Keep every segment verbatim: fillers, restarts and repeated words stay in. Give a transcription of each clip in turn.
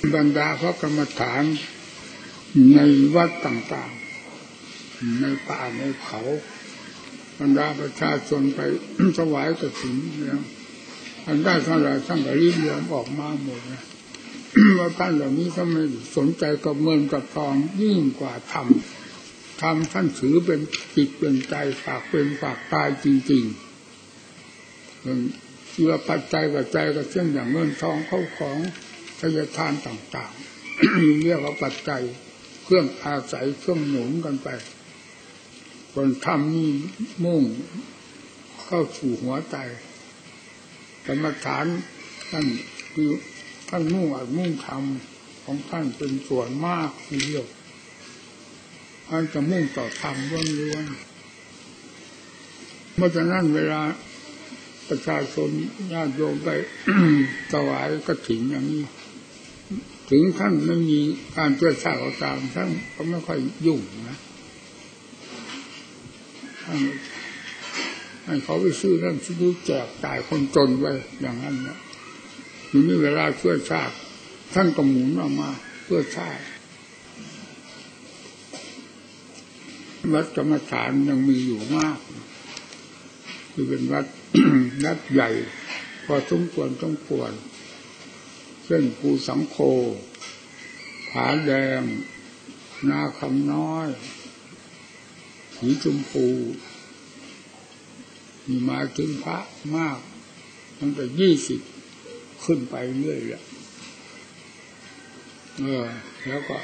บรรดาพระกรรมฐานในวัดต่างๆในป่าในเขาบรรดาประชาชนไปถวายกฐินแล้วอันได้เท่าไหร่ท่านก็รีบเรียมออกมาหมดนะว่าท่านเหล่านี้ก็ไม่สนใจกับเงินกับทองยิ่งกว่าธรรมธรรมท่านถือเป็นจิตเป็นใจฝากเป็นฝากตายจริงๆที่ว่าปัจจัยปัจจัยก็เช่นอย่างเงินทองเข้าของทายทานต่างๆเรียกว่าปัจจัยเครื่องอาศัยเครื่องหนุนกันไปคนทำนี่มุ่งเข้าสู่หัวใจกรรมฐานท่านคือท่านมุ่งอัดมุ่งทำของท่านเป็นส่วนมากทีเดียวท่านจะมุ่งต่อธรรมล้วนๆเพราะฉะนั้นเวลาประชาชนญาติโยมไป ถวายกฐินอย่างนี้ถึงท่านไม่มีการช่วยชาติตามท่านก็ไม่ค่อยยุ่งนะให้เขาไปซื้อนั่นซื้อแจกจ่ายคนจนไว้อย่างนั้นนะทีนี้เวลาช่วยชาติท่านก็หมุนออกมาเพื่อชาติวัดกรรมฐานยังมีอยู่มากคือเป็นวัด วัดใหญ่พอสมควรต้องควรเช่นภูสังโฆผาแดงนาคำน้อยสีชมพูมีมาถึงพระมากตั้งแต่ยี่สิบขึ้นไปเรื่อยเลยเออแล้วก็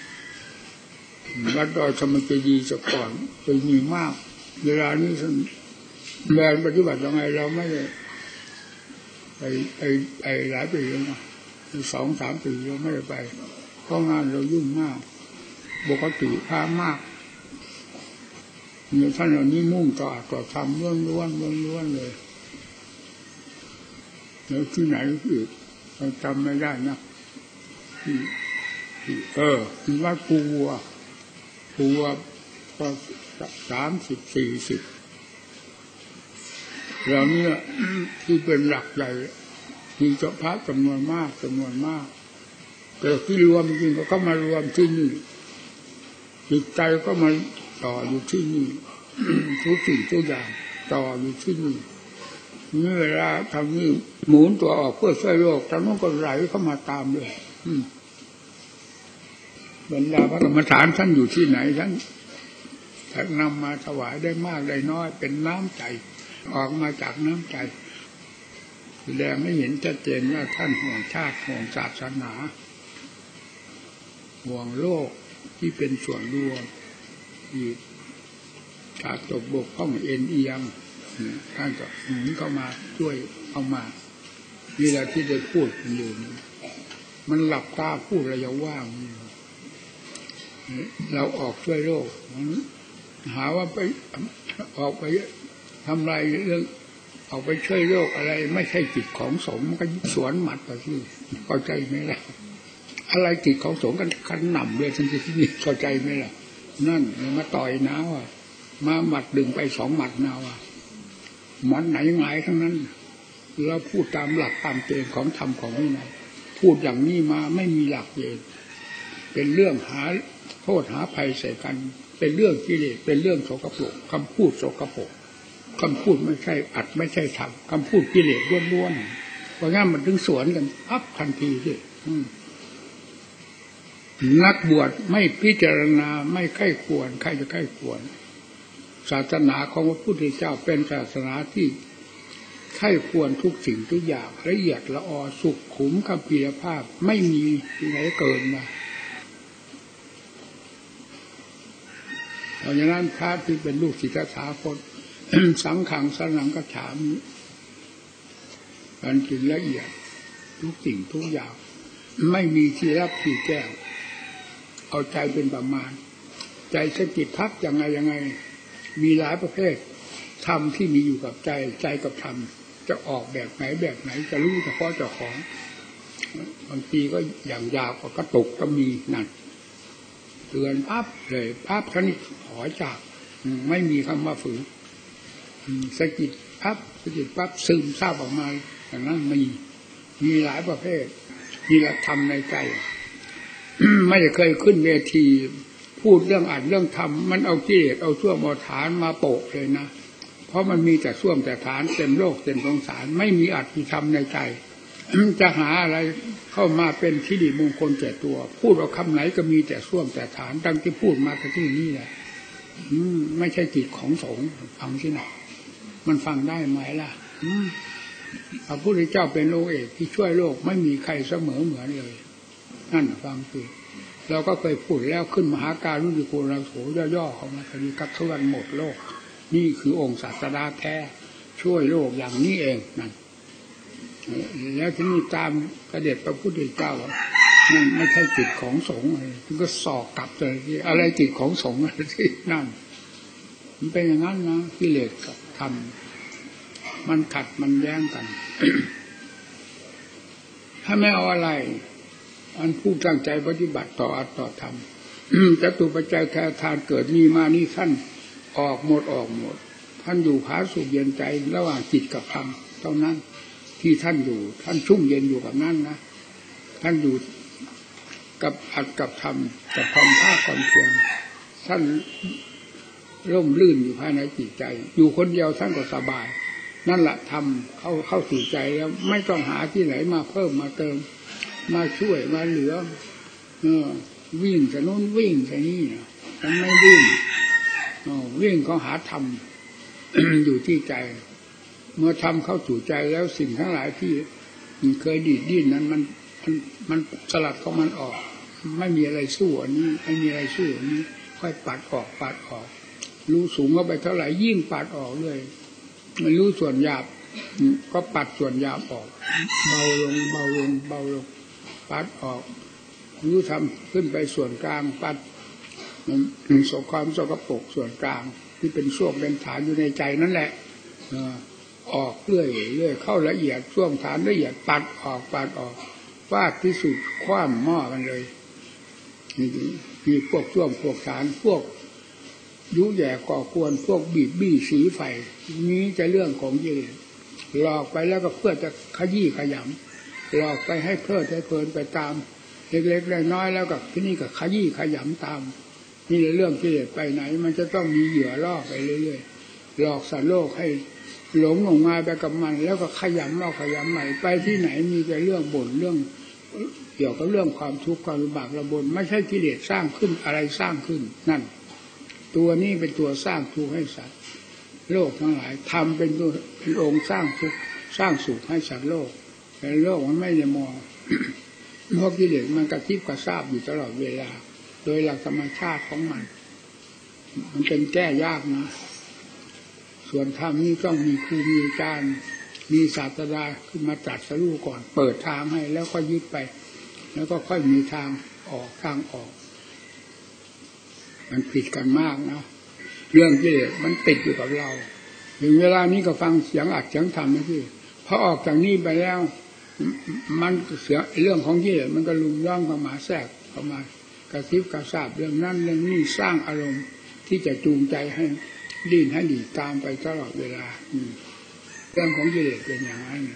วัดดอยธรรมเจดีย์จะก่อนเคยมีมากเวลานี้ท่านแบนปฏิบัติยังไงเราไม่ไปไปไปหลายปีแล้วนะสองสามปีเราไม่ได้ไปเพราะงานเรายุ่งมากปกติพามากเนี่ยท่านเหล่านี้มุ่งต่อต่อทำล้วนล้วนล้วนล้วนเลยแล้วที่ไหนอีกเราจำไม่ได้นะที่ที่เออที่วัดภูวัวภูวัวก็สามสิบสี่สิบเราเนี่ยที่เป็นหลักใหญ่มีเจ้าพระจำนวนมากจำนวนมากแต่ที่รวมจริงก็เข้ามารวมที่นี่จิตใจก็มาต่ออยู่ที่นี่ทุกสิ่งทุกอย่างต่ออยู่ที่นี่เมื่อเวลาทำนี่หมุนตัวออกเพื่อช่วยโลกทางนู้นก็ไหลเข้ามาตามเลยบรรดาพระกรรมฐานท่านอยู่ที่ไหนท่านท่านนำมาถวายได้มากได้น้อยเป็นน้ำใจออกมาจากน้ำใจแสดงให้เห็นชัดเจนว่าท่านห่วงชาติห่วงศาสนาห่วงโลกที่เป็นส่วนรวมที่ขาดตกบกพร่องเอ็นเอียงท่านก็หนุนเข้ามาช่วยเอามานี่แหละที่ได้พูดอยู่มันหลับตาพูดระยะว่างเราออกช่วยโลกหาว่าไปออกไปทำไรเรื่องออกไปช่วยโลกอะไรไม่ใช่จิตของสงฆ์ก็สวนหมัดไปที่เข้าใจไหมล่ะอะไรจิตของสงฆ์กันขันหน่ำเลยทันทีที่นี่เข้าใจไหมล่ะนั่นมาต่อยน้าว่ะมาหมัดดึงไปสองหมัดน้าว่ะหมัดไหนหงายทั้งนั้นเราพูดตามหลักตามเกณฑ์ของธรรมของวินัยพูดอย่างนี้มาไม่มีหลักเกณฑ์เป็นเรื่องหาโทษหาภัยใส่กันเป็นเรื่องกิเลสเป็นเรื่องโสกโปรกคำพูดโสกโปรกคำพูดไม่ใช่อัดไม่ใช่ทำคำพูดกิเลสล้วนๆเพราะงั้นมันถึงสวนกันอัพทันทีสินักบวชไม่พิจารณาไม่ใคร่ควรใครจะใคร่ควรศาสนาของพระพุทธเจ้าเป็นศาสนาที่ใคร่ควรทุกสิ่งทุกอย่างละเอียดละออสุขุมคัมภีรภาพไม่มีไหนเกินมาเพราะฉะนั้นพระที่เป็นลูกศิษย์สาคต สังขังสนังกัจฉามิการกินละเอียดทุกสิ่งทุกอย่างไม่มีที่รับที่แก้วเอาใจเป็นประมาณใจสกิดพักยังไงยังไงมีหลายประเภทธรรมที่มีอยู่กับใจใจกับธรรมจะออกแบบไหนแบบไหนจะรู้เฉพาะเจ้าของบางทีก็อย่างยาวก็กระตุกก็มีนั่นเตือนปั๊บเลยปั๊บท่านี้ถอยจากไม่มีคำว่าฝืนสกิดปั๊บสกิดปั๊บซึมซาบออกมาอย่างนั้นมีมีหลายประเภทนี่แหละทำในใจ ไม่ได้เคยขึ้นเวทีพูดเรื่องอ่านเรื่องธรรมมันเอากิเลสเอาช่วงเอาฐานมาโปะเลยนะเพราะมันมีแต่ช่วงแต่ฐานเต็มโลกเต็มสงสารไม่มีอัตถิธรรมในใจจะหาอะไรเข้ามาเป็นที่ดีมงคลแก่ตัวพูดเอาคำไหนก็มีแต่ช่วงแต่ฐานดังที่พูดมาที่นี่แหละไม่ใช่จิตของสงฆ์ฟังที่ไหนมันฟังได้ไหมล่ะพระพุทธเจ้าเป็นโลกเอกที่ช่วยโลกไม่มีใครเสมอเหมือนเลยนั่นฟังคือเราก็เคยพูดแล้วขึ้นมหาการุณิโกราโสย่อๆของมันคดีกัตทวนหมดโลกนี่คือองค์ศาสดาแท้ช่วยโลกอย่างนี้เองนั่นแล้วที่นี่ตามกระเด็ดพระพุทธเจ้ามันไม่ใช่จิตของสงฆ์อะไรมันก็สอกกลับเลยอะไรจิตของสงฆ์อะไรที่นั่นมันเป็นอย่างนั้นนะกิเลสกับธรรมมันขัดมันแย้งกัน ถ้าไม่เอาอะไรอันผู้ตั้งใจปฏิบัติต่ออัตต่อธรรมจตุปัจจัยแท้ทานเกิดมีมานี่ท่านออกหมดออกหมดท่านอยู่ผาสุกเย็นใจระหว่างจิตกับธรรมเท่านั้นที่ท่านอยู่ท่านชุ่มเย็นอยู่กับนั่นนะท่านอยู่กับอัดกับธรรมกับความภาคความเพียรท่านร่มรื่นอยู่ภายในจิตใจอยู่คนเดียวท่านก็สบายนั่นแหละทำเข้าเข้าสู่ใจแล้วไม่ต้องหาที่ไหนมาเพิ่มมาเติมมาช่วยมาเหลือเออวิ่งแต่นู้นวิ่งแต่นี่นะมันไม่วิ่งอ๋อวิ่งเขาหาธรรม อยู่ที่ใจเมื่อทำเข้าสู่ใจแล้วสิ่งทั้งหลายที่เคยดีดดิ้นนั้นมันมันมันสลัดของมันออกไม่มีอะไรสู้อันนี้ไม่มีอะไรสู้อันนี้ค่อยปัดออกปัดออกรู้สูงเข้าไปเท่าไหร่ยิ่งปัดออกเลยมันรู้ส่วนหยาบก็ปัดส่วนหยาบออกเบาลงเบาลงเบาลงปัดออกรู้ทำขึ้นไปส่วนกลางปัดมันสกความสกปรกส่วนกลางที่เป็นช่วงเป็นฐานอยู่ในใจนั่นแหละออกเรื่อยเรื่อยเข้าละเอียดช่วงฐานละเอียดปัดออกปัดออกฟาดที่สุดคว้ำหม้อกันเลยมีพวกช่วงพวกฐานพวกยุแย่ก่อกวนพวกบีบบี้สีไฟนี้จะเรื่องของกิเลสหลอกไปแล้วก็เพื่อจะขยี้ขยำหลอกไปให้เพลิดให้เพลินไปตามเล็กๆน้อยๆแล้วก็ที่นี่ก็ขยี้ขยำตามนี่เรื่องกิเลสไปไหนมันจะต้องมีเหยื่อล่อไปเรื่อยๆหลอกสัตว์โลกให้หลงงมงายไปกับมันแล้วก็ขยำล่อขยำใหม่ไปที่ไหนมีแต่เรื่องบ่นเรื่องเกี่ยวกับเรื่องความทุกข์ความลำบากระบนไม่ใช่กิเลสสร้างขึ้นอะไรสร้างขึ้นนั่นตัวนี้เป็นตัวสร้างทุกข์ให้สัตว์โลกทั้งหลายทำเป็นตัวเป็นองค์สร้างทุกข์สร้างสุขให้สัตว์โลกแต่โลกมันไม่ได้มองเพราะกิเลสมันกระทิบกระซาบอยู่ตลอดเวลาโดยหลักธรรมชาติของมันมันเป็นแก้ยากนะส่วนธรรมนี่ต้องมีครูมีอาจารย์มีศาสดาขึ้นมาตรัสรู้ก่อนเปิดทางให้แล้วก็ยึดไปแล้วก็ค่อยมีทางออกทางออกมันผิดกันมากนะเรื่องกิเลสมันติดอยู่กับเราถึงเวลานี้ก็ฟังเสียงอัดเสียงธรรมนะพี่พอออกจากนี้ไปแล้วมันเสียเรื่องของกิเลสมันก็ลุมย่องเข้ามาแทรกเข้ามากระซิบกระซาบเรื่องนั้นเรื่องนี้สร้างอารมณ์ที่จะจูงใจให้ดิ้นให้ดีตามไปตลอดเวลาเรื่องของกิเลสเป็นอย่างนั้น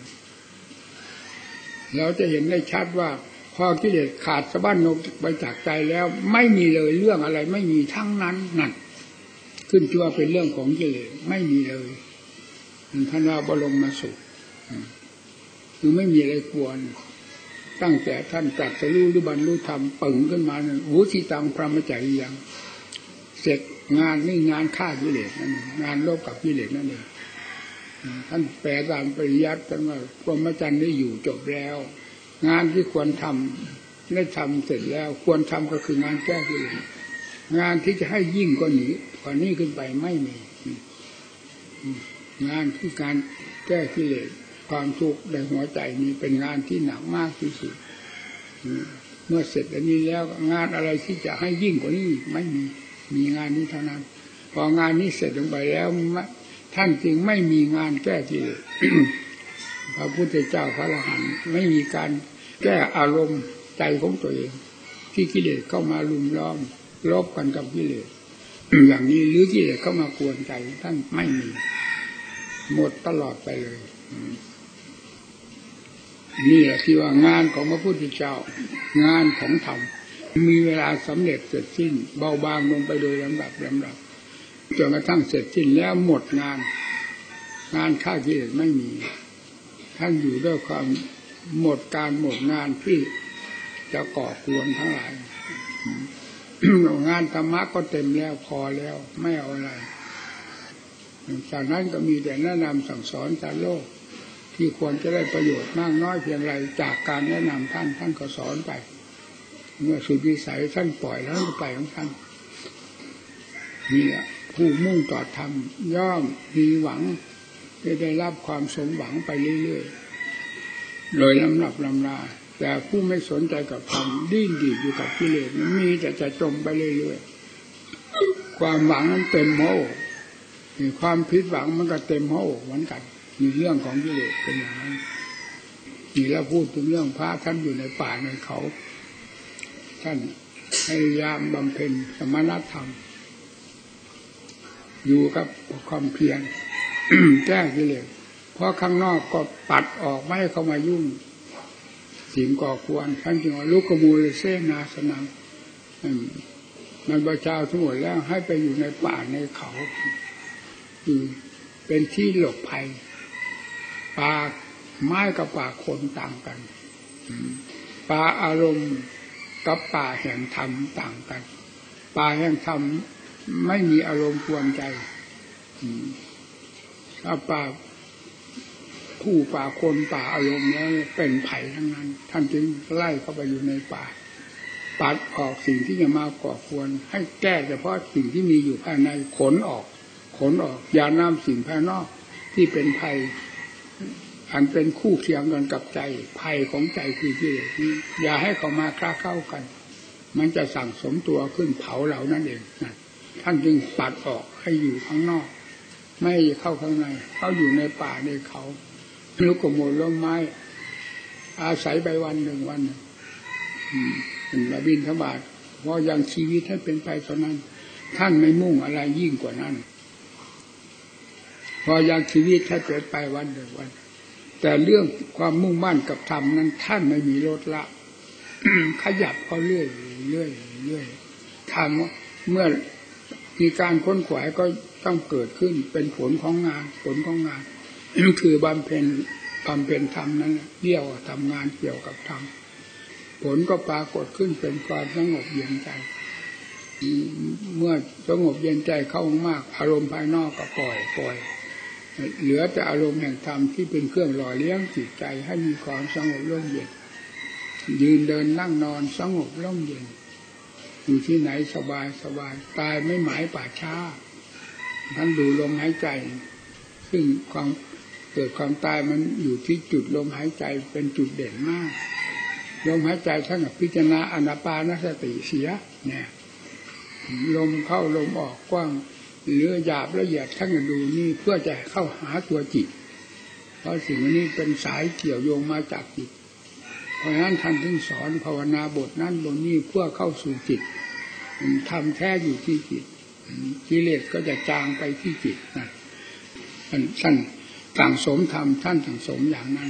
เราจะเห็นได้ชัดว่าพอกิเลสขาดสะบั้นลงไปจากใจแล้วไม่มีเลยเรื่องอะไรไม่มีทั้งนั้นนั่นขึ้นชื่อว่าเป็นเรื่องของกิเลสไม่มีเลยท่านว่าบรมสุขคือไม่มีอะไรควรตั้งแต่ท่านตรัสรู้หรือบรรลุธรรมปึ่งขึ้นมาเนี่ยโอ้ที่ตังพระมจริยังเสร็จงานนี่งานฆ่ากิเลสนั่นงานลบกับกิเลสนั่นเองท่านแปลตามปริยัติท่านว่าพรหมจรรย์ได้อยู่จบแล้วงานที่ควรทำได้ทำเสร็จแล้วควรทำก็คืองานแก้กิเลสงานที่จะให้ยิ่งกว่านี้กว่านี้ขึ้นไปไม่มีงานที่การแก้กิเลสความทุกข์ในหัวใจนี้เป็นงานที่หนักมากที่สุดเมื่อเสร็จอันนี้แล้วงานอะไรที่จะให้ยิ่งกว่านี้ไม่มีมีงานนี้เท่านั้นพองานนี้เสร็จลงไปแล้วท่านจึงไม่มีงานแก้กิเลส พระพุทธเจ้าพระอรหันต์ไม่มีการแก้อารมณ์ใจของตัวเองที่กิเลสเข้ามาลุมล้อมลบกันกับกิเลส อย่างนี้หรือกิเลสเข้ามากวนใจท่านไม่มีหมดตลอดไปเลยนี่แหละที่ว่างานของพระพุทธเจ้างานของธรรมมีเวลาสำเร็จเสร็จสิ้นเบาบางลงไปโดยลำดับลำดับจนกระทั่งเสร็จสิ้นแล้วหมดงานงานฆ่ากิเลสไม่มีท่านอยู่ด้วยความหมดการหมดงานที่จะก่อควรทั้งหลายงานธรรมะก็เต็มแล้วพอแล้วไม่เอาอะไรจากนั้นก็มีแต่แนะนำสั่งสอนสารโลกที่ควรจะได้ประโยชน์มากน้อยเพียงไรจากการแนะนำท่านท่านก็สอนไปเมื่อสุดวิสัยท่านปล่อยแล้วก็ไปของท่านนี่แหละผู้มุ่งต่อธรรมย่อมมีหวังจะได้รับความสมหวังไปเรื่อยๆโดยลำดับลำดาแต่ผู้ไม่สนใจกับธรรมดิ้นดีดอยู่กับกิเลสมันมีแต่จะจมไปเรื่อยๆความหวังนั้นเต็มโม่มีความผิดหวังมันก็เต็มโม่เหมือนกันมีเรื่องของกิเลสเป็นอย่างนั้นนี่แล้วพูดถึงเรื่องพระท่านอยู่ในป่าในเขาท่านพยายามบำเพ็ญสมณธรรมอยู่กับความเพียร แก้กิเลสเพราะข้างนอกก็ปัดออกไม่ให้เข้ามายุ่งสิ่งก่อควรท่านจึงว่าลูกกมูลเสนาสนังมันประชาทั้งหมดแล้วให้ไปอยู่ในป่าในเขาอยู่เป็นที่หลบภัยป่าไม้กับป่าคนต่างกันป่าอารมณ์กับป่าแห่งธรรมต่างกันป่าแห่งธรรมไม่มีอารมณ์กวนใจถ้าป่าผู้ป่าคนป่าอารมณ์แล้วเป็นไผ่ทั้งนั้นท่านจึงไล่เข้าไปอยู่ในป่าปัดออกสิ่งที่จะมาก่อควรให้แก้เฉพาะสิ่งที่มีอยู่ภายในขนออกขนออกอย่านำสิ่งภายนอกที่เป็นภัยอันเป็นคู่เคียงกันกับใจภัยของใจคือกิเลสนี้อย่าให้เขามาคล้าเข้ากันมันจะสั่งสมตัวขึ้นเผาเหล่านั้นเองนะท่านจึงปัดออกให้อยู่ข้างนอกไม่เข้าข้างในเขาอยู่ในป่าในเขาลูกกโมลล้มไม้อาศัยไปวันหนึ่งวันหนึ่งเป็นระบินทบาทเพราะยังชีวิตให้เป็นไปเท่านั้นท่านไม่มุ่งอะไรยิ่งกว่านั้นพอยังชีวิตให้เป็นไปวันหนึ่งวันแต่เรื่องความมุ่งมั่นกับธรรมนั้นท่านไม่มีลดละ ขยับเขาเรื่อยเรื่อยเรื่อยทำเมื่อมีการค้นขวายก็ต้องเกิดขึ้นเป็นผลของงานผลของงานคือบำเพ็ญบำเพ็ญธรรมนั้นเรียกว่าทำงานเกี่ยวกับธรรมผลก็ปรากฏขึ้นเป็นความสงบเย็นใจเมื่อสงบเย็นใจเข้ามากอารมณ์ภายนอกก็ปล่อยปล่อยเหลือแต่อารมณ์แห่งธรรมที่เป็นเครื่องหล่อเลี้ยงจิตใจให้มีความสงบร่มเย็นยืนเดินนั่งนอนสงบร่มเย็นอยู่ที่ไหนสบายสบายตายไม่หมายป่าช้าท่านดูลมหายใจซึ่งความเกิดความตายมันอยู่ที่จุดลมหายใจเป็นจุดเด่นมากลมหายใจท่านพิจารณาอานาปานสติเสียเนี่ยลมเข้าลมออกกว้างหรือหยาบละเอียดท่านดูนี่เพื่อจะเข้าหาตัวจิตเพราะสิ่งนี้เป็นสายเกี่ยวโยงมาจากจิตเพราะฉะนั้นท่านถึงสอนภาวนาบทนั้นบทนี้เพื่อเข้าสู่จิตทำแท้อยู่ที่จิตกิเลสก็จะจางไปที่จิตนะท่านท่านสั่งสมธรรมท่านสั่งสมอย่างนั้น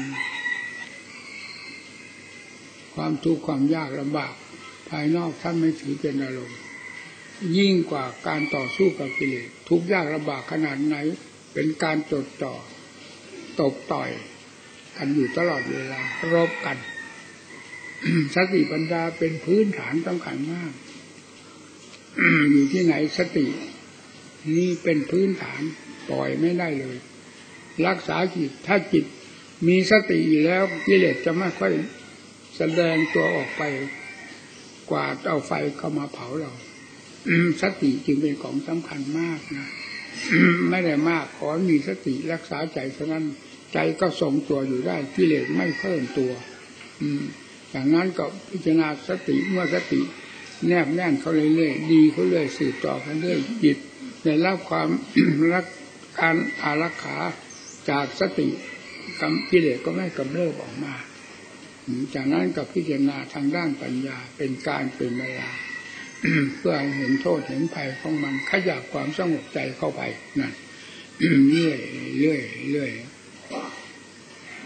ความทุกข์ความยากลำบากภายนอกท่านไม่ถือเป็นอารมณ์ยิ่งกว่าการต่อสู้กับกิเลสทุกข์ยากลำบากขนาดไหนเป็นการจดจ่อตบต่อยกันอยู่ตลอดเวลารบกัน สติปัญญาเป็นพื้นฐานสำคัญมาก อยู่ที่ไหนสตินี่เป็นพื้นฐานปล่อยไม่ได้เลยรักษาจิตถ้าจิตมีสติอยู่แล้วกิเลสจะไม่ค่อยแสดงตัวออกไปกว่าเอาไฟเข้ามาเผาเราสติจึงเป็นของสำคัญมากนะ ไม่ได้มากขอมีสติรักษาใจเท่านั้นใจก็ทรงตัวอยู่ได้กิเลสไม่เพิ่มตัวอย่างนั้นก็พิจารณาสติเมื่อสติแนบแน่นเขาเรื่อยๆดีเขาเรื่อยสืบต่อกันเรื่อยจิตได้รับความ รักการอารักขาจากสติกิเลสก็ไม่กำเริบออกมาจากนั้นก็พิจารณาทางด้านปัญญาเป็นการเป็นเวลา เพื่อเห็นโทษเห็นภัยของมันขยับความสงบใจเข้าไปนั่น เรื่อยเรื่อยเรื่อย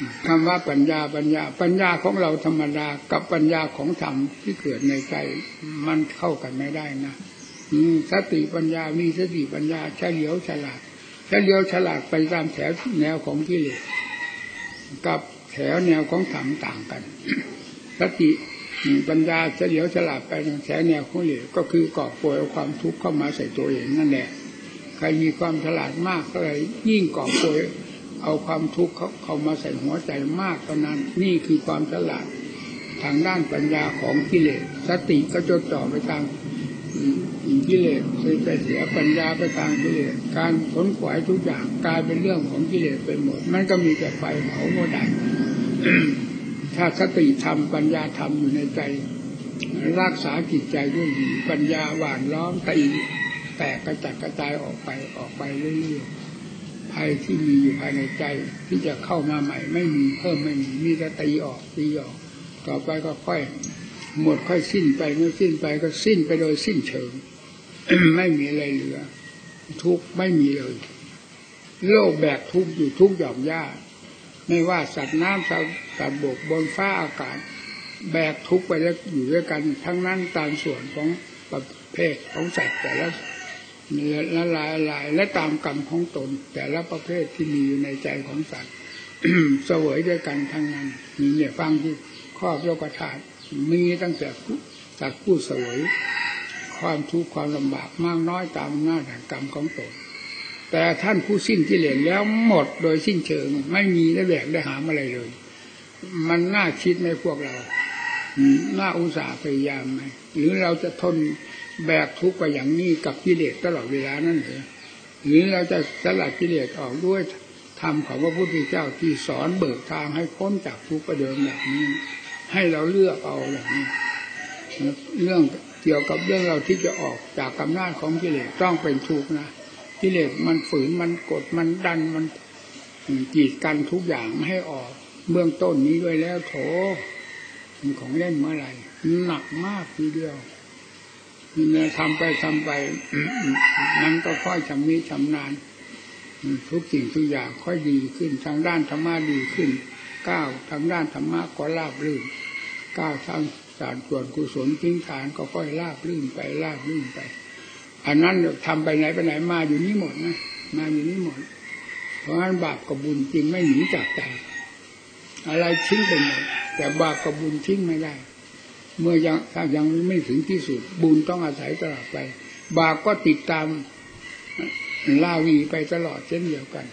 คำว่าปัญญาปัญญาปัญญาของเราธรรมดากับปัญญาของธรรมที่เกิดในใจมันเข้ากันไม่ได้นะสติปัญญามีสติปัญญาเฉลียวฉลาดเฉลียวฉลาดไปตามแถวแนวของกิเลสกับแถวแนวของธรรมต่างกันสติปัญญาเฉลียวฉลาดไปทางแถวแนวของกิเลสก็คือก่อป่วยเอาความทุกข์เข้ามาใส่ตัวเองนั่นแหละใครมีความฉลาดมากก็เลยยิ่งก่อป่วยเอาความทุกข์เขาเข้ามาใส่หัวใจมากกว่านั้นนี่คือความฉลาดทางด้านปัญญาของกิเลสสติก็จดจ่อไปทางกิเลสไปเสียปัญญาไปทางกิเลสการขนขวายทุกอย่างกลายเป็นเรื่องของกิเลสไปหมดมันก็มีแต่ไฟเผาหมดได้ ถ้าสติธรรมปัญญาธรรมอยู่ในใจรักษาจิตใจด้วยดีปัญญาหว่านล้อมตีแตกกระจัดกระจายออกไปออกไปเรื่อยๆภัยที่มีอยู่ภายในใจที่จะเข้ามาใหม่ไม่มีเพิ่มไม่มีมีแต่ตีออกตีออกต่อไปก็ค่อยหมดค่อยสิ้นไปเมื่อสิ้นไปก็สิ้นไปโดยสิ้นเชิง ไม่มีอะไรเหลือทุกข์ไม่มีเลยโลกแบกทุกข์อยู่ทุกหย่อมหญ้าไม่ว่าสัตว์น้ำสัตว์บกบนฟ้าอากาศแบกทุกข์ไปแล้วอยู่ด้วยกันทั้งนั้นตามส่วนของประเภทของสัตว์แต่ละละลายลายและตามกรรมของตนแต่ละประเภทที่มีอยู่ในใจของสัตว์ เสวยด้วยกันทั้งนั้นมีเนี่ยฟังที่ข้อโลกธาตุมีตั้งแต่สัตว์ผู้เสวยความทุกข์ความลำบากมากน้อยตามหน้าแห่งกรรมของตนแต่ท่านผู้สิ้นกิเลสแล้วหมดโดยสิ้นเชิงไม่มีได้แบกได้หามอะไรเลยมันน่าคิดในพวกเราน่าอุตส่าห์พยายามไหมหรือเราจะทนแบกทุกข์ไปอย่างนี้กับกิเลสตลอดเวลานั่นเหรอหรือเราจะสลัดกิเลสออกด้วยธรรมของพระพุทธเจ้าที่สอนเบิกทางให้พ้นจากทุกข์ประเดิมแบบนี้ให้เราเลือกเอาอย่างนี้เรื่องเกี่ยวกับเรื่องเราที่จะออกจากอำนาจของกิเลสต้องเป็นทุกข์นะกิเลสมันฝืนมันกดมันดันมันกีดกันทุกอย่างไม่ให้ออกเบื้องต้นนี้ด้วยแล้วโถมันของเล่นเมื่อไหร่หนักมากทีเดียวนี่ทำไปทำไปนั้นก็ค่อยชำนิชำนาญทุกสิ่งทุกอย่างค่อยดีขึ้นทางด้านธรรมะดีขึ้นก้าวทางด้านธรรมะก็ราบรื่นก้าวทางศาสตร์ส่วนกุศลทิ้งฐานก็ค่อยราบรื่นไปราบรื่นไปอันนั้นทำไปไหนไปไหนมาอยู่นี่หมดนะมาอยู่นี่หมดเพราะฉะนั้นบาปกับบุญจริงไม่หนีจากใจอะไรทิ้งไปหมดแต่บาปกับบุญทิ้งไม่ได้เมื่อยังถ้ายังไม่ถึงที่สุดบุญต้องอาศัยตลอดไปบาปก็ติดตามลาวีไปตลอดเช่นเดียวกัน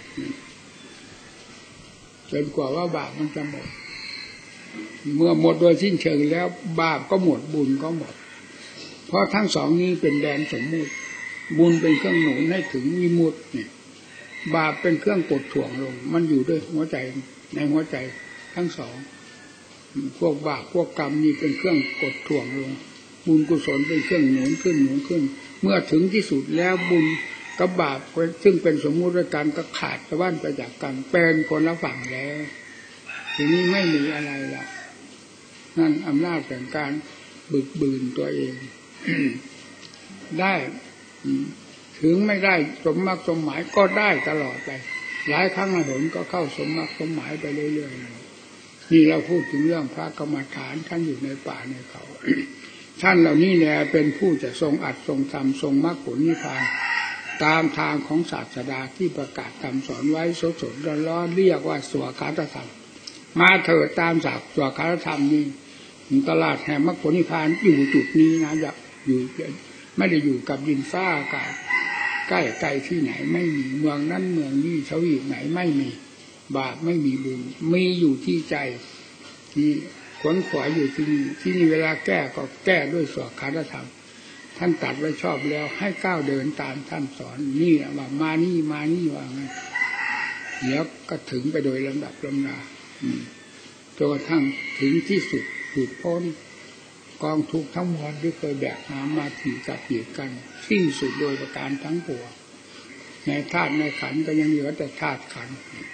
จนกว่าว่าบาปมันจะหมดเมื่อหมดโดยสิ้นเชิงแล้วบาปก็หมดบุญก็หมดเพราะทั้งสองนี้เป็นแดนสมมุติบุญเป็นเครื่องหนุนให้ถึงวิมุตติเนี่ยบาปเป็นเครื่องกดถ่วงลงมันอยู่ด้วยหัวใจในหัวใจทั้งสองพวกบาปพวกกรรมนี่เป็นเครื่องกดถ่วงลงบุญกุศลเป็นเครื่องหนุนขึ้นหนุนขึ้นเมื่อถึงที่สุดแล้วบุญกับบาปซึ่งเป็นสมมุติด้วยกันก็ขาดสะบั้นไปจากกันเป็นคนละฝั่งแล้วทีนี้ไม่มีอะไรละนั่นอำนาจแห่งการบึกบืนตัวเอง ได้ถึงไม่ได้สมมรรคสมหมายก็ได้ตลอดไปหลายครั้งหนก็เข้าสมมรรคสมหมายไปเรื่อยๆนี่เราพูดถึงเรื่องพระกรรมฐานท่านอยู่ในป่าในเขา ท่านเหล่านี้แหละเป็นผู้จะทรงอัดทรงธรรมทรงมรรคผลนิพพานตามทางของศาสดาที่ประกาศคำสอนไว้สดสดร้อนๆเรียกว่าสวขาตธรรมมาเถิดตามศาสตร์สวขาตธรรมนี้ตลาดแห่งมรรคผลนิพพานอยู่จุดนี้นะอย่าอยู่ไม่ได้อยู่กับดินฟ้าอากาศใกล้ไกลที่ไหนไม่มีเมืองนั้นเมืองนี้ทวีปไหนไม่มีบาปไม่มีบุญมีอยู่ที่ใจที่ขวนขวายอยู่ที่นี่ที่นี่เวลาแก้ก็แก้ด้วยสวขาตธรรมท่านตัดไว้ชอบแล้วให้ก้าวเดินตามท่านสอนนี่ว่ามานี่มานี่ว่าไงแล้วก็ถึงไปโดยลำดับลำดาจนกระทั่งถึงที่สุดหลุดพ้นกองทุกข์ทั้งมวลที่เคยแบกหามมาถีกับเหยียดกันสิ้นสุดโดยประการทั้งปวงในธาตุในขันธ์ก็ยังเหลือแต่ธาตุขันธ์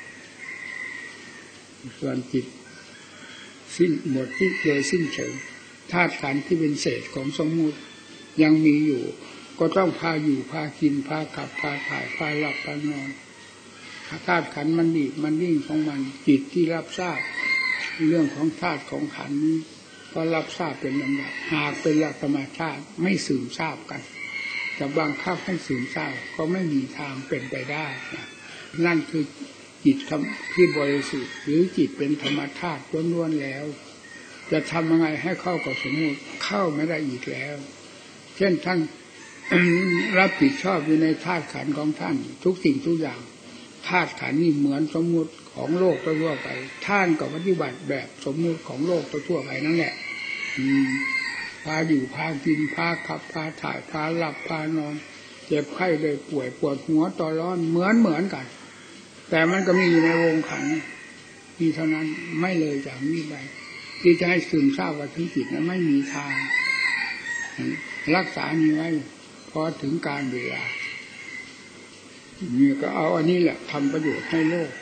ส่วนจิตสิ้นหมดที่โดยสิ้นเชิงธาตุขันธ์ที่เป็นเศษของสมมุติยังมีอยู่ก็ต้องพาอยู่พากินพาขับพาถ่ายพาหลับพานอนธาตุขันธ์มันดีมันยิ่งของมันจิตที่รับทราบเรื่องของธาตุของขันธ์นี้ก็รับทราบเป็นลำดับหากเป็นหลักธรรมชาติไม่สืบทราบกันจะบังคับให้สืบทราบก็ไม่มีทางเป็นไปได้นั่นคือจิตที่บริสุทธิ์หรือจิตเป็นธรรมธาตุล้วนๆแล้วจะทำยังไงให้เข้ากับสมมุติเข้าไม่ได้อีกแล้วเช่นท่านรับผิดชอบอยู่ในธาตุขันธ์ของท่านทุกสิ่งทุกอย่างธาตุขันธ์นี่เหมือนสมมุติของโลกทั่วไปท่านก็ปฏิบัติแบบสมมุติของโลกทั่วไปนั่นแหละพาอยู่พากินพาขับพาถ่ายพาหลับพานอนเจ็บไข้เลยป่วยปวดหัวต่อร้อนเหมือนเหมือนกันแต่มันก็มีอยู่ในวงขันมีเท่านั้นไม่เลยจากนี้ไปที่จะให้ซึมซาบว่าถึงจิตนั้นไม่มีทางรักษานี้ไว้พอถึงการเวลานี่ก็เอาอันนี้แหละทำประโยชน์ให้โลก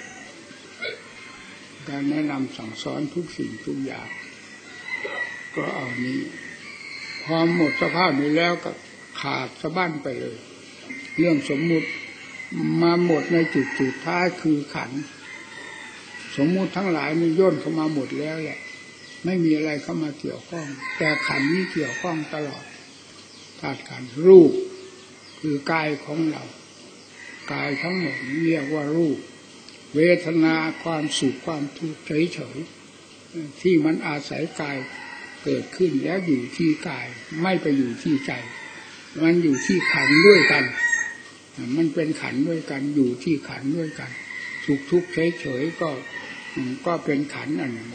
การแนะนำสั่งสอนทุกสิ่งทุกอย่างก็เอานี้พอหมดสภาพนี้แล้วก็ขาดสะบั้นไปเลยเรื่องสมมุติมาหมดในจุดสุดท้ายคือขันธ์สมมุติทั้งหลายนี่ย่นเข้ามาหมดแล้วแหละไม่มีอะไรเข้ามาเกี่ยวข้องแต่ขันธ์นี้เกี่ยวข้องตลอดธาตุขันธ์รูปคือกายของเรากายทั้งหมดเรียกว่ารูปเวทนาความสุขความทุกข์เฉยๆที่มันอาศัยกายเกิดขึ้นแล้วอยู่ที่กายไม่ไปอยู่ที่ใจมันอยู่ที่ขันธ์ด้วยกันมันเป็นขันธ์ด้วยกันอยู่ที่ขันธ์ด้วยกันสุขทุกข์เฉยๆก็ก็เป็นขันธ์อันหนึ่ง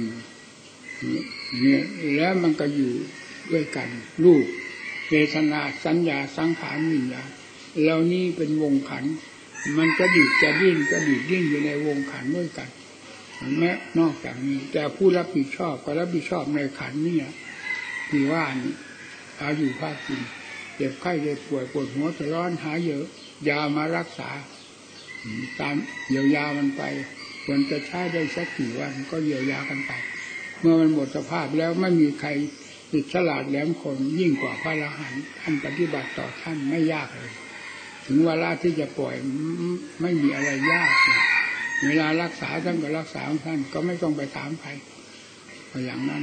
เนี่ยแล้วมันก็อยู่ด้วยกันรูปเวทนาสัญญาสังขารวิญญาณแล้วนี่เป็นวงขันธ์มันจะดิบจะดิ้นจะดิบดิ้นอยู่ในวงขันธ์ด้วยกันแม้นอกจากนี้แต่ผู้รับผิดชอบก็รับผิดชอบในขันธ์นี่ที่ว่านี่อาอยู่ภาคกินเจ็บไข้เจ็บป่วยปวดหัวจะร้อนหาเยอะยามารักษาตามเยียวยามันไปควรจะใช้ได้สักกี่วันก็เยียวยากันไปเมื่อมันหมดสภาพแล้วไม่มีใครติดฉลาดแหลมคมยิ่งกว่าพระอรหันต์ท่านปฏิบัติต่อท่านไม่ยากเลยถึงเวลาที่จะปล่อยไม่มีอะไรยากเวลารักษาท่านก็รักษาของท่านก็ไม่ต้องไปถามใครก็อย่างนั้น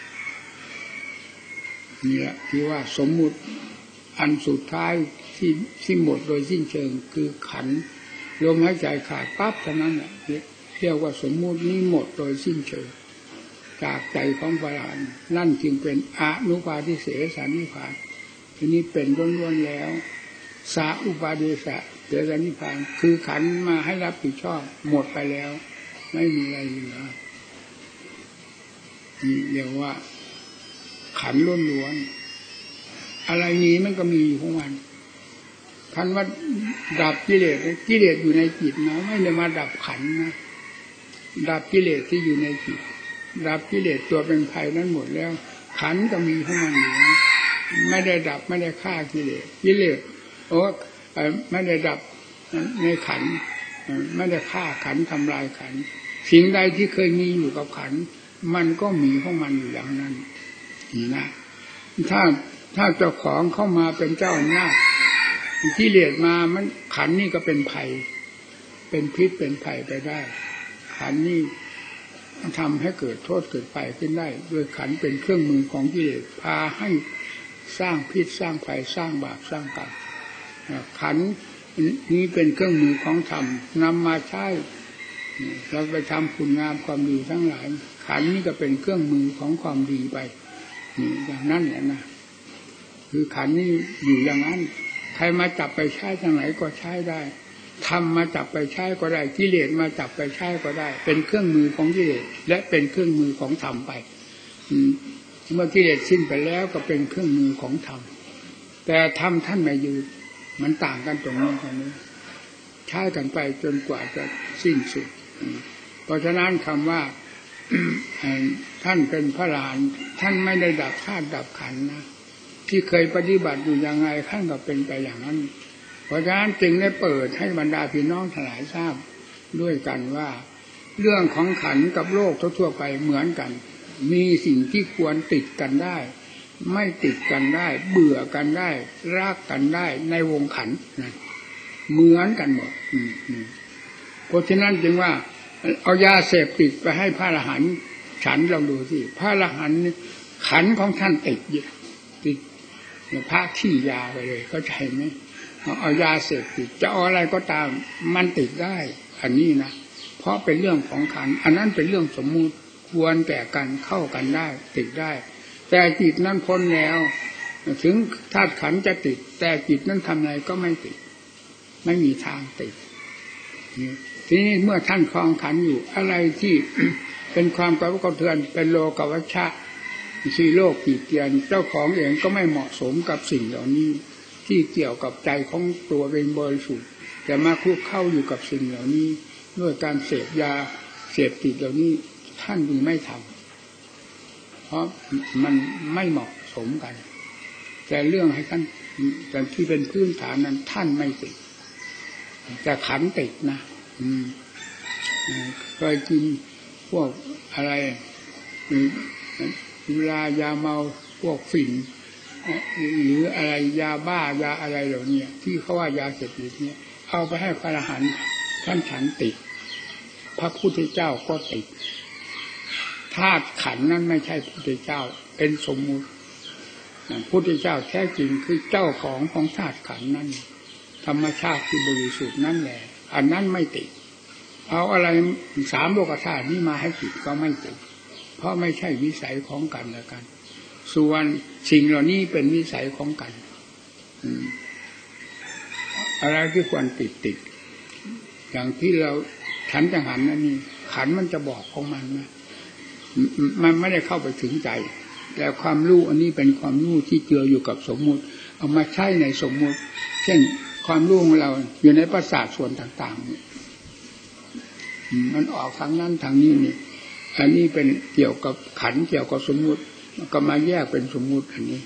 นี่แหละที่ว่าสมมุติอันสุดท้ายที่ที่หมดโดยสิ้นเชิงคือขันธ์ลมหายใจขาดปั๊บเท่านั้นแหละเรียกว่าสมมุตินี้หมดโดยสิ้นเชิงจากใจของพระอรหันต์นั่นจึงเป็นอนุปาทิเสสนิพพานทีนี้เป็นล้วนๆแล้วสาอุปาเดสะเสสนิพพานคือขันธ์มาให้รับผิดชอบหมดไปแล้วไม่มีอะไรเหลือนี่เรียกว่าขันธ์ล้วนๆอะไรนี้มันก็มีอยู่ของมันคันว่าดับกิเลสกิเลสอยู่ในจิตนะไม่ได้มาดับขันธ์นะดับกิเลสที่อยู่ในจิตดับกิเลสตัวเป็นภัยนั้นหมดแล้วขันธ์ก็มีของมันอยู่ไม่ได้ดับไม่ได้ฆ่ากิเลสกิเลสโอ้ไม่ได้ดับในขันธ์ไม่ได้ฆ่าขันธ์ทำลายขันธ์สิ่งใดที่เคยมีอยู่กับขันธ์มันก็มีของมันอยู่อย่างนั้นนี่นะถ้าถ้าเจ้าของเข้ามาเป็นเจ้าอำนาจกิเลสมามันขันธ์นี่ก็เป็นภัยเป็นพิษเป็นภัยไปได้ขันธ์นี่ทำให้เกิดโทษเกิดภัยขึ้นได้ด้วยขันธ์เป็นเครื่องมือของกิเลสพาให้สร้างพิษสร้างภัยสร้างบาปสร้างกรรมขันธ์นี้เป็นเครื่องมือของธรรมนำมาใช้เราไปทำคุณงามความดีทั้งหลายขันธ์นี้ก็เป็นเครื่องมือของความดีไปอย่างนั้นแหละนะคือขันธ์นี้อยู่อย่างนั้นใครมาจับไปใช้ทางไหนก็ใช้ได้ธรรมมาจับไปใช้ก็ได้กิเลสมาจับไปใช้ก็ได้เป็นเครื่องมือของกิเลสและเป็นเครื่องมือของธรรมไปเมื่อกิเลสสิ้นไปแล้วก็เป็นเครื่องมือของธรรมแต่ธรรมท่านไม่อยู่มันต่างกันตรงนี้ตรงนี้ใช้กันไปจนกว่าจะสิ้นสุดเพราะฉะนั้นคำว่าท่านเป็นพระอรหันต์ท่านไม่ได้ดับธาตุดับขันธ์นะที่เคยปฏิบัติอยู่ยังไงท่านก็เป็นไปอย่างนั้นเพราะฉะนั้นจึงได้เปิดให้บรรดาพี่น้องทั้งหลายทราบด้วยกันว่าเรื่องของขันธ์กับโลกทั่วๆไปเหมือนกันมีสิ่งที่ควรติดกันได้ไม่ติดกันได้เบื่อกันได้รักกันได้ในวงขันธ์นะเหมือนกันหมดเพราะฉะนั้นจึงว่าเอายาเสพติดไปให้พระอรหันต์ฉันลองดูสิพระอรหันต์ขันของท่านติดติดพระขี้ยาไปเลยเข้าใจไหมเอายาเสพติดจะเอาอะไรก็ตามมันติดได้อันนี้นะเพราะเป็นเรื่องของขันอันนั้นเป็นเรื่องสมมุติควรแก่กันเข้ากันได้ติดได้แต่จิตนั้นพ้นแล้วถึงธาตุขันจะติดแต่จิตนั้นทำไงก็ไม่ติดไม่มีทางติดทีนี้เมื่อท่านครองขันอยู่อะไรที่ เป็นความกระทบกระเทือนเป็นโลกวัชชะชีโลกขีดเตียนเจ้าของเองก็ไม่เหมาะสมกับสิ่งเหล่านี้ที่เกี่ยวกับใจของตัวเป็นบริสุทธิ์แต่มาคลุกเข้าอยู่กับสิ่งเหล่านี้ด้วยการเสพยาเสพติดเหล่านี้ท่านจึงไม่ทำเพราะมันไม่เหมาะสมกันแต่เรื่องให้ท่านแต่ที่เป็นพื้นฐานนั้นท่านไม่ติดแต่ขันติดนะอืมเคยกินพวกอะไรเวลายาเมาพวกฝิ่นหรืออะไรยาบ้ายาอะไรเหล่านี้ที่เขาว่ายาเสพติดเนี่ยเอาไปให้พระอรหันต์ท่านฉันติดพระพุทธเจ้าก็ติดธาตุขันธ์นั้นไม่ใช่พระพุทธเจ้าเป็นสมมุติพระพุทธเจ้าแท้จริงคือเจ้าของของธาตุขันธ์นั้นธรรมชาติที่บริสุทธิ์นั่นแหละอันนั้นไม่ติดเอาอะไรสามโลกธาตุนี้มาให้ติดก็ไม่ติดเพราะไม่ใช่วิสัยของกันและกันส่วนสิ่งเหล่านี้เป็นวิสัยของกันอะไรที่ควรติดติดอย่างที่เราขันจังหันนั่นนี่ขันมันจะบอกของมันนะมันไม่ได้เข้าไปถึงใจแต่ความรู้อันนี้เป็นความรู้ที่เจืออยู่กับสมมุติเอามาใช้ในสมมุติเช่นความรู้ของเราอยู่ในประสาทส่วนต่างๆมันออกทางนั้นทางนี้นี่อันนี้เป็นเกี่ยวกับขันเกี่ยวกับสมมุติก็มาแยกเป็นสมมุติอันนี้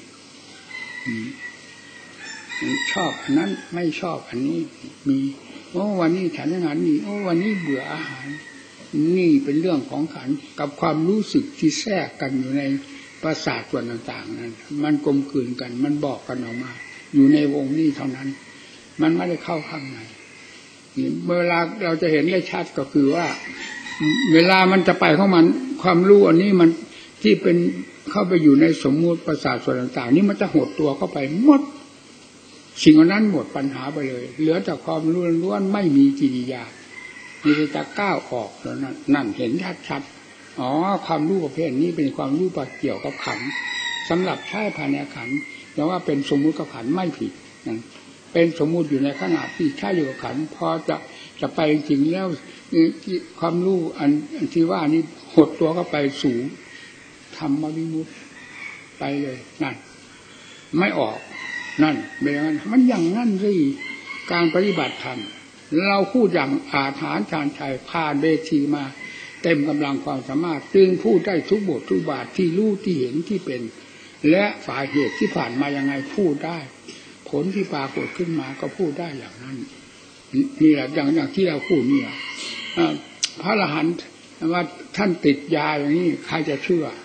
ชอบอันนั้นไม่ชอบอันนี้มีโอ้วันนี้ฉันอาหารนี่โอ้วันนี้เบื่ออาหารนี่เป็นเรื่องของขันกับความรู้สึกที่แทรกกันอยู่ในประสาทส่วนต่างๆนั้นมันกลมกลืนกันมันบอกกันออกมาอยู่ในวงนี้เท่านั้นมันไม่ได้เข้าข้างในเวลาเราจะเห็นได้ชัดก็คือว่าเวลามันจะไปของมันความรู้อันนี้มันที่เป็นเข้าไปอยู่ในสมมุติประสาทส่วนต่างๆนี่มันจะหดตัวเข้าไปหมดสิ่งนั้นหมดปัญหาไปเลยเหลือแต่ความรู้ล้วนไม่มีกิริยามีแต่จะก้าวออกแล้วนั่นนั่นเห็นชัดๆอ๋อความรู้ประเภทนี้เป็นความรู้ประเกี่ยวกับขันธ์สำหรับใช้ภายในขันธ์แล้วว่าเป็นสมมุติกับขันธ์ไม่ผิดนั่นเป็นสมมุติอยู่ในขณะที่ใช้อยู่กับขันธ์พอจะจะไปจริงแล้วความรู้อันที่ว่านี้หดตัวเข้าไปสู่ธรรมวิมุตติไปเลยนั่นไม่ออกนั่นเป็นอย่างนั้นมันอย่างนั้นสิการปฏิบัติธรรมเราพูดอย่างอาถรรพ์ชาญชัยพาเวทีมาเต็มกำลังความสามารถจึงพูดได้ทุกบททุกบาทที่รู้ที่เห็นที่เป็นและสาเหตุที่ผ่านมายังไงพูดได้ผลที่ปรากฏขึ้นมาก็พูดได้อย่างนั้นนี่แหละอย่างอย่างที่เราพูดเนี่ยพระอรหันต์ว่าท่านติดยาอย่างนี้ใครจะเชื่อ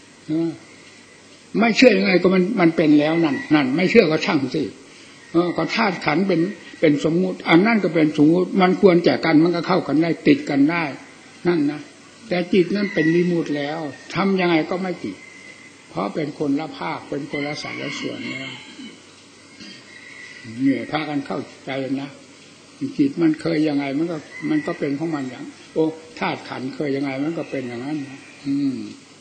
ไม่เชื่อยังไงก็มันมันเป็นแล้วนั่นนั่นไม่เชื่อก็ช่างสิก็ธาตุขันธ์เป็นเป็นสมมุติอันนั่นก็เป็นสมมุติมันควรแก่กันมันก็เข้ากันได้ติดกันได้นั่นนะแต่จิตนั้นเป็นวิมุตติแล้วทำยังไงก็ไม่ติดเพราะเป็นคนละภาคเป็นคนละสัดละส่วนแล้วเนี่ยพากันเข้าใจนะจิตมันเคยยังไงมันก็มันก็เป็นของมันอย่างโอ้ธาตุขันธ์เคยยังไงมันก็เป็นอย่างนั้นอืม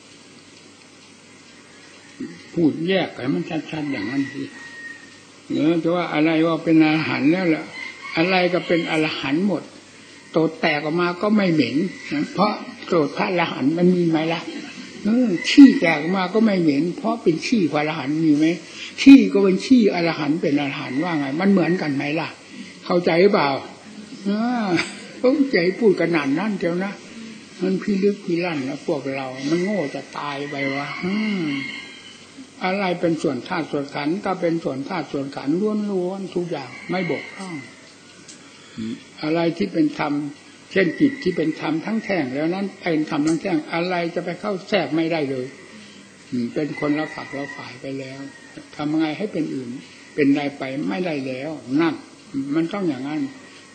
พูดแยกให้มันชัดๆอย่างนั้นสิเออแต่ว่าอะไรว่าเป็นอรหันต์แล้วล่ะอะไรก็เป็นอรหันต์หมดโตแตกออกมาก็ไม่เหม็นเพราะโกรธพระอรหันต์มันมีไหมล่ะเออขี้แตกออกมาก็ไม่เหม็นเพราะเป็นขี้พระอรหันต์มีไหมขี้ก็เป็นขี้อรหันต์เป็นอรหันต์ว่าไงมันเหมือนกันไหมล่ะเข้าใจหรือเปล่าเออต้องใจพูดกันนานนั่นเดียวนะมันพี่ลึกพี่ลั่นนะพวกเรามันโง่จะตายไปวะอืมอะไรเป็นส่วนธาตุส่วนขันธ์ก็เป็นส่วนธาตุส่วนขันธ์ล้วนๆทุกอย่างไม่บกพร่องอะไรที่เป็นธรรมเช่นจิตที่เป็นธรรมทั้งแท่งแล้วนั้นเป็นธรรมทั้งแท่งอะไรจะไปเข้าแทรกไม่ได้เลยเป็นคนละฝักละฝ่ายไปแล้วทำไงให้เป็นอื่นเป็นใดไปไม่ได้แล้วนั่นมันต้องอย่างนั้น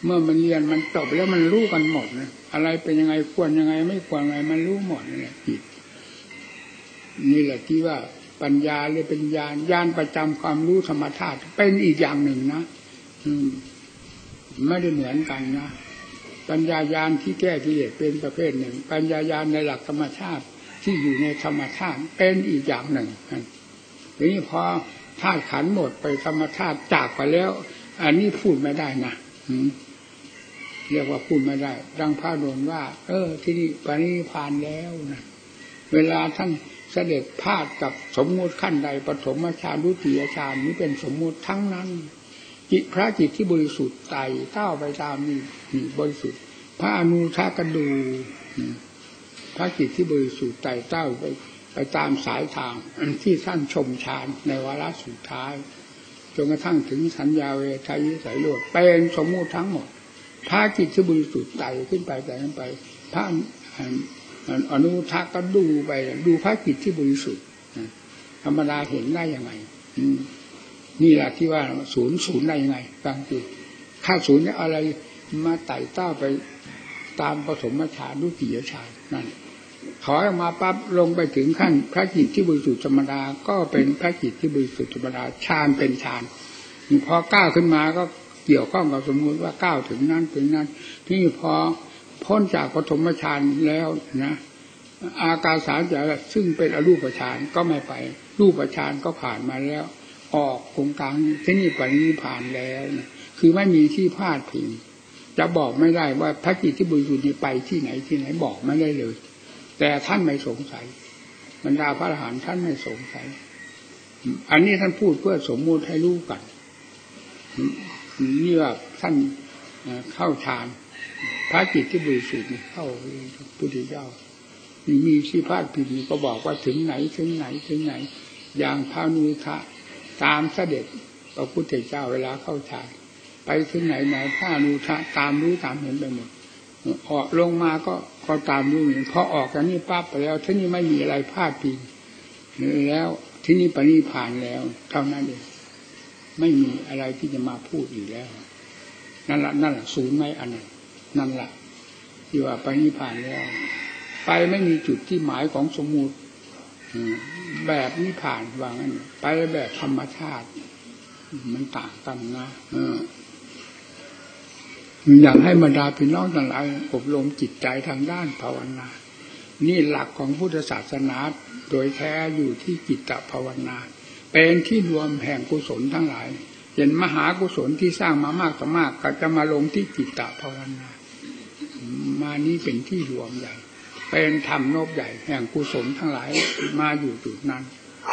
เมื่อมันเรียนมันจบแล้วมันรู้กันหมดนะอะไรเป็นยังไงควรยังไงไม่ควรยังไงมันรู้หมดนี่แหละจิตนี่แหละที่ว่าปัญญาหรือเป็นญาณญาณประจำความรู้ธรรมธาตุเป็นอีกอย่างหนึ่งนะอืมไม่ได้เหมือนกันนะปัญญาญาณที่แก้กิเลสเป็นประเภทหนึ่งปัญญาญาณในหลักธรรมชาติที่อยู่ในธรรมชาติเป็นอีกอย่างหนึ่งทีนี้พอธาตุขันธ์หมดไปธรรมชาติจากไปแล้วอันนี้พูดไม่ได้นะเรียกว่าพูดไม่ได้ดังพระโดนว่าเออที่นี่ปณิพานแล้วนะเวลาท่านเสด็จพาดกับสมมุติขั้นใดปฐมฌานดุติยฌานนี้เป็นสมมุติทั้งนั้นจิตพระจิตที่บริสุทธิ์ไต่เต้าไปตามนี้นี่บริสุทธิ์พระอนุทากดูพระจิตที่บริสุทธิ์ไต่เต้าไปไปตามสายทางที่ท่านชมฌานในวาระสุดท้ายจนกระทั่งถึงสัญญาเวทายสัยโลดเป็นสมมุติทั้งหมดพระจิตที่บริสุทธิ์ไต่ขึ้นไปไต่ขึ้นไปพระอนุทากดูไปดูพระจิตที่บริสุทธิ์ธรรมดาเห็นได้ยังไงนี่แหละที่ว่าศูนย์ศูนย์ได้ยังไงบางทีค่าศูนย์เนี่ยอะไรมาไต่เต้าไปตามปฐมฌานดุติยฌานนั่นถอยออกมาปั๊บลงไปถึงขั้นพระจิตที่บริสุทธิ์ธรรมดาก็เป็นพระจิตที่บริสุทธิ์ธรรมดาฌานเป็นฌานพอก้าวขึ้นมาก็เกี่ยวข้องกับสมมุติว่าก้าวถึงนั้นถึงนั้นที่พอพ้นจากปฐมฌานแล้วนะอากาสาจะซึ่งเป็นอรูปฌานก็ไม่ไปรูปฌานก็ผ่านมาแล้วออกตรงกลางที่นี่ปณิพานแล้วนะคือไม่มีที่พลาดพิงจะบอกไม่ได้ว่าพระจิตที่บริสุทธิ์นี้ไปที่ไหนที่ไหนบอกไม่ได้เลยแต่ท่านไม่สงสัยบรรดาพระอรหันต์ท่านไม่สงสัยอันนี้ท่านพูดเพื่อสมมุติให้รู้กันนี่ว่าท่านเข้าฌานพระจิตที่บริสุทธิ์เข้าพุทธเจ้ามีที่พลาดพิงก็บอกว่าถึงไหนถึงไหนถึงไหนอย่างพระนุทะตามเสด็จพระพุทธเจ้าเวลาเข้าฌานไปถึงไหนไหนพระนุทะตามรู้ตามเห็นไปหมดออกลงมาก็ก็ตามรู้เห็นพอออกจากนี้ปั๊บไปแล้วที่นี่ไม่มีอะไรพลาดพิงแล้วที่นี่ปณิพานแล้วเท่านั้นเองไม่มีอะไรที่จะมาพูดอีกแล้วนั่นละนั่นละศูนย์ไม่อันนั้นนั่นละที่ว่าปณิพานแล้วไปไม่มีจุดที่หมายของสมมุติแบบนิพพานว่างั้นไปแบบธรรมชาติมันต่างกันนะอยากให้บรรดาพี่น้องทั้งหลายอบรมจิตใจทางด้านภาวนานี่หลักของพุทธศาสนาโดยแท้อยู่ที่จิตตภาวนาเป็นที่รวมแห่งกุศลทั้งหลายเห็นมหากุศลที่สร้างมามากต่อมากก็จะมาลงที่จิตตภาวนามานี้เป็นที่รวมใหญ่เป็นธรรมโนบใหญ่แห่งกุศลทั้งหลายมาอยู่จุดนั้น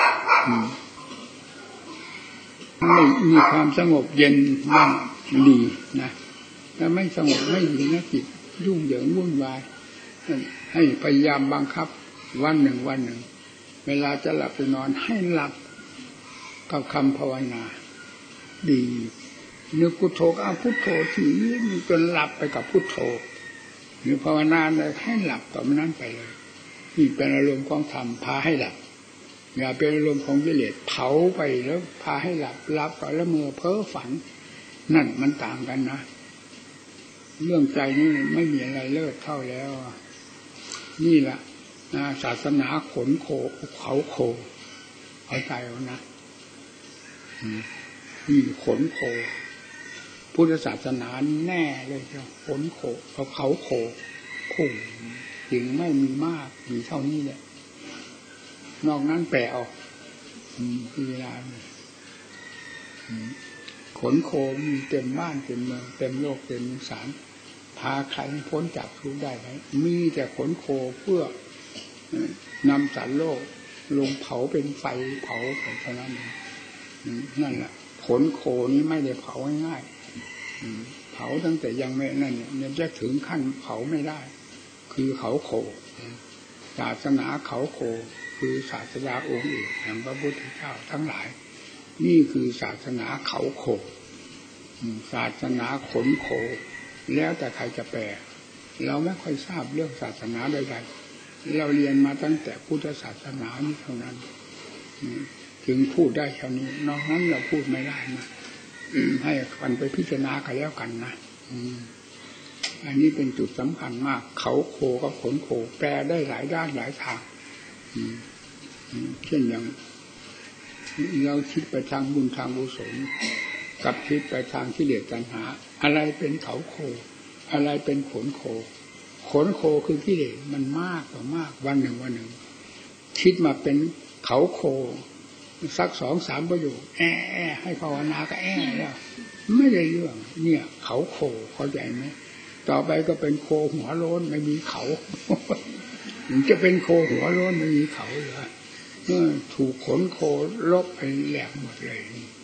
ไม่มีความสงบเย็นมั่นดีนะถ้าไม่สงบไม่ดีนะจิตยุ่งเหยิงวุ่นวายให้พยายามบังคับวันหนึ่งวันหนึ่งเวลาจะหลับไปนอนให้หลับกับคำภาวนาดีนึกพุทโธก็เอาพุทโธถือจนหลับไปกับพุทโธหรือภาวนาเลยให้หลับต่อนั้นไปเลยนี่เป็นอารมณ์ของธรรมพาให้หลับอย่าเป็นอารมณ์ของกิเลสเผาไปแล้วพาให้หลับหลับไปแล้วมือเพ้อฝันนั่นมันต่างกันนะเรื่องใจนี่ไม่มีอะไรเลิศเท่าแล้วนี่แหละศาสนาขนโคเขาโคเข้าใจแล้วนะนี่ขนโคพุทธศาสนาแน่เลยเจ้าขนโคเขาเขาโคพุ่งถึงไม่มีมากมีเท่านี้เนี่ยนอกนั้นแปลออกเวลาขนโคมีเต็มบ้านเต็มเมืองเต็มโลกเต็มสารพาใครพ้นจากทุกข์ได้ไหมมีแต่ขนโคเพื่อนำสารโลกลงเผาเป็นไฟเผาไปเท่านั้นนั่นแหละขนโคนี้ไม่ได้เผาง่ายๆเผาตั้งแต่ยังไม่นั่นเนี่ยจะถึงขั้นเผาไม่ได้คือเขาโคศาสนาเขาโคคือศาสดาองค์อื่นแห่งพระพุทธเจ้าทั้งหลายนี่คือศาสนาเขาโคศาสนาขนโคแล้วแต่ใครจะแปลเราไม่ค่อยทราบเรื่องศาสนาใดๆเราเรียนมาตั้งแต่พุทธศาสนานี้เท่านั้นถึงพูดได้แค่นี้นอกนั้นเราพูดไม่ได้นะให้กันไปพิจารณากันแล้วกันนะอันนี้เป็นจุดสำคัญมากเขาโคกับขนโคแปลได้หลายด้านหลายทางเช่นอย่างเราคิดไปทางบุญทางกุศลกับคิดไปทางกิเลสตัณหาอะไรเป็นเขาโคอะไรเป็นขนโคขนโคคือกิเลสมันมากกว่ามากวันหนึ่งวันหนึ่งคิดมาเป็นเขาโคสักสองสามประโยคแอะแอะให้ภาวนาก็แอะแล้วไม่ได้เรื่องเนี่ยเขาโคเข้าใจไหมต่อไปก็เป็นโคหัวโล้นไม่มีเขามันจะเป็นโคหัวโล้นไม่มีเขาเหรอถูกขนโคลบไปแหลกหมดเลย